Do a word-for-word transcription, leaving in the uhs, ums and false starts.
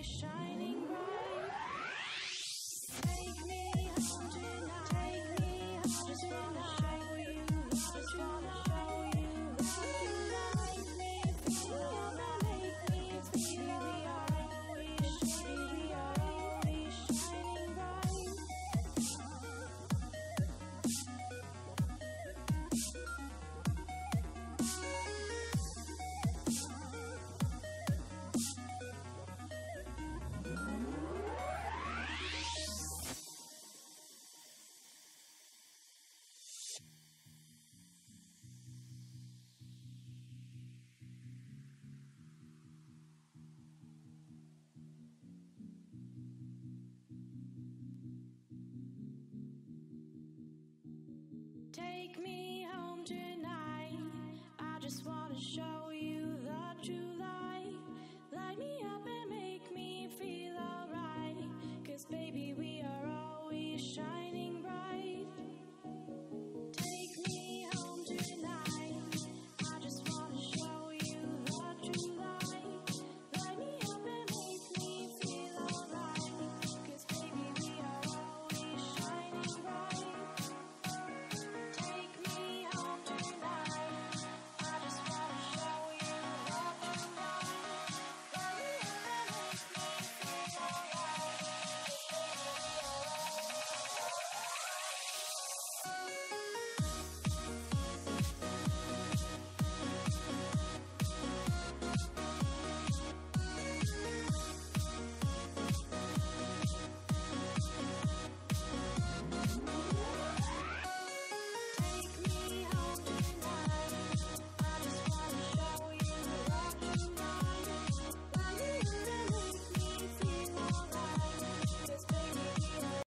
shining bright. Take me home tonight. Take me home just wanna show you. Just wanna show you. You like me, feel gonna make me feel. We are always shining. We are always shining bright. Take me home tonight. I just wanna show